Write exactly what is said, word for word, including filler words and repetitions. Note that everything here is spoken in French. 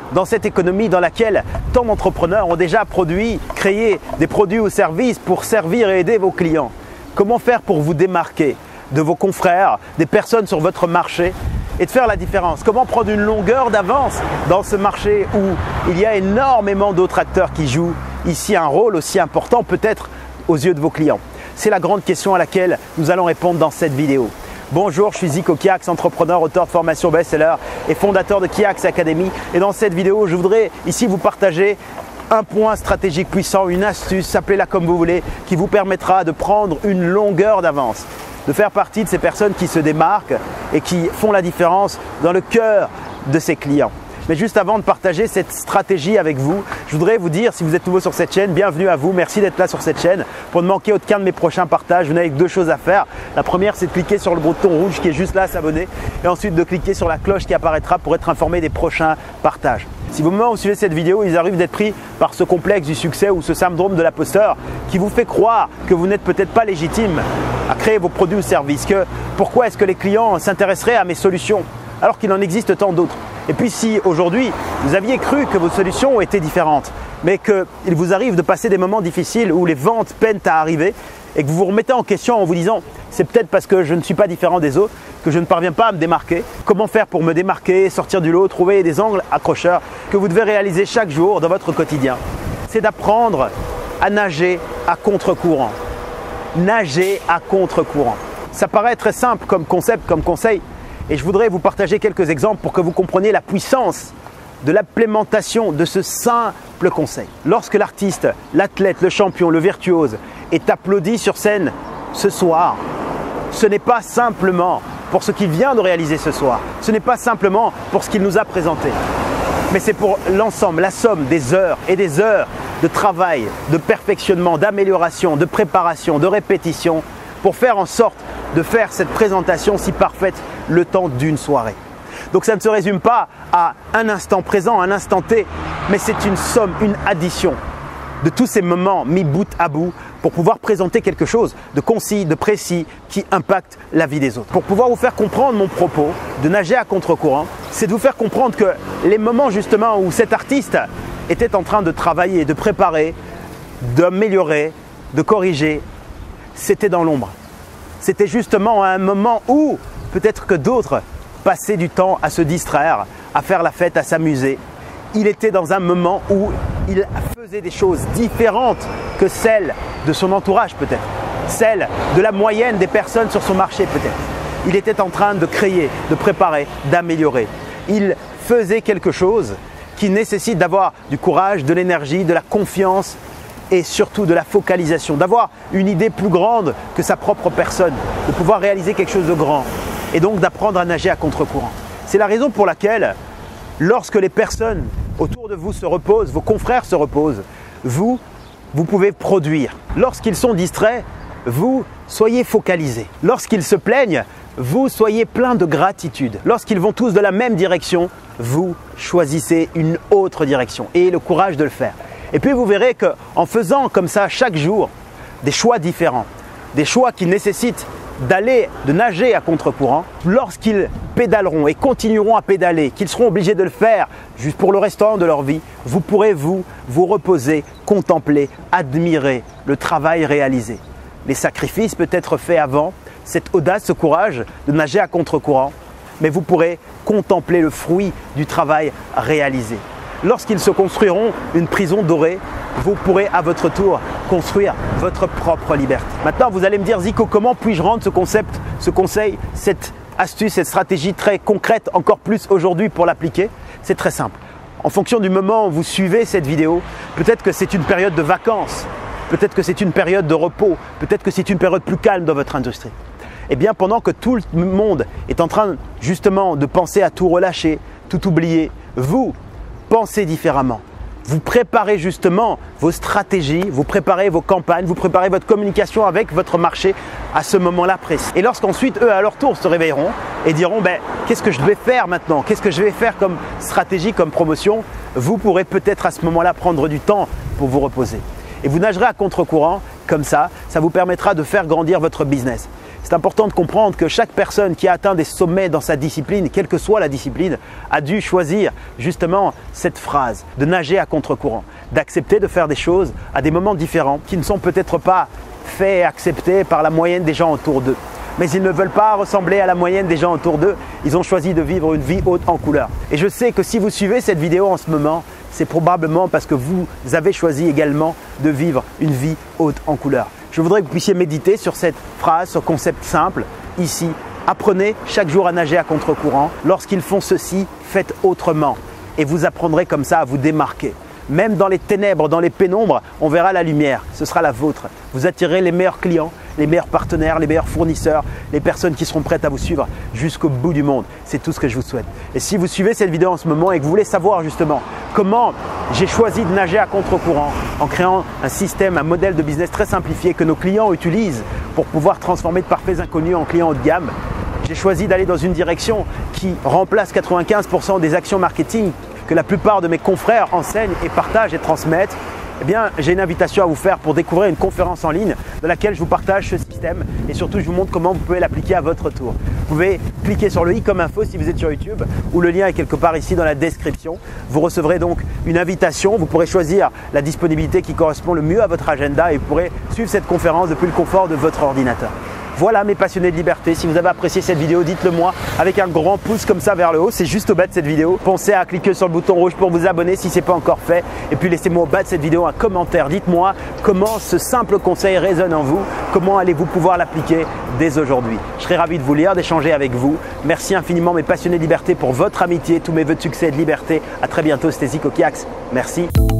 dans cette économie dans laquelle tant d'entrepreneurs ont déjà produit, créé des produits ou services pour servir et aider vos clients. Comment faire pour vous démarquer de vos confrères, des personnes sur votre marché et de faire la différence? Comment prendre une longueur d'avance dans ce marché où il y a énormément d'autres acteurs qui jouent ici un rôle aussi important peut-être aux yeux de vos clients? C'est la grande question à laquelle nous allons répondre dans cette vidéo. Bonjour, je suis Zico Kiax, entrepreneur, auteur de formation best-seller et fondateur de Kiax Academy. Et dans cette vidéo, je voudrais ici vous partager un point stratégique puissant, une astuce, appelez-la comme vous voulez, qui vous permettra de prendre une longueur d'avance, de faire partie de ces personnes qui se démarquent et qui font la différence dans le cœur de ses clients. Mais juste avant de partager cette stratégie avec vous, je voudrais vous dire, si vous êtes nouveau sur cette chaîne, bienvenue à vous, merci d'être là sur cette chaîne. Pour ne manquer aucun de mes prochains partages, vous n'avez que deux choses à faire. La première, c'est de cliquer sur le bouton rouge qui est juste là, s'abonner, et ensuite de cliquer sur la cloche qui apparaîtra pour être informé des prochains partages. Si vous, au moment où vous suivez cette vidéo, il arrive d'être pris par ce complexe du succès ou ce syndrome de l'imposteur qui vous fait croire que vous n'êtes peut-être pas légitime à créer vos produits ou services, que pourquoi est-ce que les clients s'intéresseraient à mes solutions alors qu'il en existe tant d'autres? Et puis si aujourd'hui, vous aviez cru que vos solutions étaient différentes, mais qu'il vous arrive de passer des moments difficiles où les ventes peinent à arriver et que vous vous remettez en question en vous disant « c'est peut-être parce que je ne suis pas différent des autres que je ne parviens pas à me démarquer ». Comment faire pour me démarquer, sortir du lot, trouver des angles accrocheurs que vous devez réaliser chaque jour dans votre quotidien? C'est d'apprendre à nager à contre-courant. Nager à contre-courant. Ça paraît très simple comme concept, comme conseil. Et je voudrais vous partager quelques exemples pour que vous compreniez la puissance de l'implémentation de ce simple conseil. Lorsque l'artiste, l'athlète, le champion, le virtuose est applaudi sur scène ce soir, ce n'est pas simplement pour ce qu'il vient de réaliser ce soir, ce n'est pas simplement pour ce qu'il nous a présenté, mais c'est pour l'ensemble, la somme des heures et des heures de travail, de perfectionnement, d'amélioration, de préparation, de répétition pour faire en sorte de faire cette présentation si parfaite le temps d'une soirée. Donc ça ne se résume pas à un instant présent, un instant T, mais c'est une somme, une addition de tous ces moments mis bout à bout pour pouvoir présenter quelque chose de concis, de précis, qui impacte la vie des autres. Pour pouvoir vous faire comprendre mon propos de nager à contre-courant, c'est de vous faire comprendre que les moments justement où cet artiste était en train de travailler, de préparer, d'améliorer, de corriger, c'était dans l'ombre. C'était justement à un moment où peut-être que d'autres passaient du temps à se distraire, à faire la fête, à s'amuser. Il était dans un moment où il faisait des choses différentes que celles de son entourage peut-être, celles de la moyenne des personnes sur son marché peut-être. Il était en train de créer, de préparer, d'améliorer. Il faisait quelque chose qui nécessite d'avoir du courage, de l'énergie, de la confiance et surtout de la focalisation, d'avoir une idée plus grande que sa propre personne, de pouvoir réaliser quelque chose de grand et donc d'apprendre à nager à contre-courant. C'est la raison pour laquelle, lorsque les personnes autour de vous se reposent, vos confrères se reposent, vous, vous pouvez produire. Lorsqu'ils sont distraits, vous soyez focalisés. Lorsqu'ils se plaignent, vous soyez plein de gratitude. Lorsqu'ils vont tous de la même direction, vous choisissez une autre direction et ayez le courage de le faire. Et puis vous verrez qu'en faisant comme ça chaque jour des choix différents, des choix qui nécessitent d'aller, de nager à contre-courant, lorsqu'ils pédaleront et continueront à pédaler, qu'ils seront obligés de le faire juste pour le restant de leur vie, vous pourrez vous, vous reposer, contempler, admirer le travail réalisé. Les sacrifices peut-être faits avant, cette audace, ce courage de nager à contre-courant, mais vous pourrez contempler le fruit du travail réalisé. Lorsqu'ils se construiront une prison dorée, vous pourrez à votre tour construire votre propre liberté. Maintenant, vous allez me dire, Zico, comment puis-je rendre ce concept, ce conseil, cette astuce, cette stratégie très concrète encore plus aujourd'hui pour l'appliquer? C'est très simple. En fonction du moment où vous suivez cette vidéo, peut-être que c'est une période de vacances, peut-être que c'est une période de repos, peut-être que c'est une période plus calme dans votre industrie. Eh bien, pendant que tout le monde est en train justement de penser à tout relâcher, tout oublier, vous, pensez différemment. Vous préparez justement vos stratégies, vous préparez vos campagnes, vous préparez votre communication avec votre marché à ce moment-là précis. Et lorsqu'ensuite, eux, à leur tour, se réveilleront et diront ben, « qu'est-ce que je vais faire maintenant? Qu'est-ce que je vais faire comme stratégie, comme promotion ?» Vous pourrez peut-être à ce moment-là prendre du temps pour vous reposer. Et vous nagerez à contre-courant comme ça, ça vous permettra de faire grandir votre business. C'est important de comprendre que chaque personne qui a atteint des sommets dans sa discipline, quelle que soit la discipline, a dû choisir justement cette phrase de nager à contre-courant, d'accepter de faire des choses à des moments différents qui ne sont peut-être pas faits et acceptés par la moyenne des gens autour d'eux. Mais ils ne veulent pas ressembler à la moyenne des gens autour d'eux. Ils ont choisi de vivre une vie haute en couleur. Et je sais que si vous suivez cette vidéo en ce moment, c'est probablement parce que vous avez choisi également de vivre une vie haute en couleur. Je voudrais que vous puissiez méditer sur cette phrase, ce concept simple ici. Apprenez chaque jour à nager à contre-courant. Lorsqu'ils font ceci, faites autrement. Et vous apprendrez comme ça à vous démarquer. Même dans les ténèbres, dans les pénombres, on verra la lumière. Ce sera la vôtre. Vous attirez les meilleurs clients, les meilleurs partenaires, les meilleurs fournisseurs, les personnes qui seront prêtes à vous suivre jusqu'au bout du monde. C'est tout ce que je vous souhaite. Et si vous suivez cette vidéo en ce moment et que vous voulez savoir justement comment j'ai choisi de nager à contre-courant en créant un système, un modèle de business très simplifié que nos clients utilisent pour pouvoir transformer de parfaits inconnus en clients haut de gamme, j'ai choisi d'aller dans une direction qui remplace quatre-vingt-quinze pour cent des actions marketing que la plupart de mes confrères enseignent et partagent et transmettent. Eh bien, j'ai une invitation à vous faire pour découvrir une conférence en ligne dans laquelle je vous partage ce système et surtout je vous montre comment vous pouvez l'appliquer à votre tour. Vous pouvez cliquer sur le i comme info si vous êtes sur YouTube ou le lien est quelque part ici dans la description. Vous recevrez donc une invitation, vous pourrez choisir la disponibilité qui correspond le mieux à votre agenda et vous pourrez suivre cette conférence depuis le confort de votre ordinateur. Voilà mes passionnés de liberté, si vous avez apprécié cette vidéo, dites-le moi avec un grand pouce comme ça vers le haut, c'est juste au bas de cette vidéo. Pensez à cliquer sur le bouton rouge pour vous abonner si ce n'est pas encore fait. Et puis laissez-moi au bas de cette vidéo un commentaire, dites-moi comment ce simple conseil résonne en vous, comment allez-vous pouvoir l'appliquer dès aujourd'hui. Je serai ravi de vous lire, d'échanger avec vous. Merci infiniment mes passionnés de liberté pour votre amitié, tous mes vœux de succès et de liberté. À très bientôt, c'était Zico Kiax. Merci.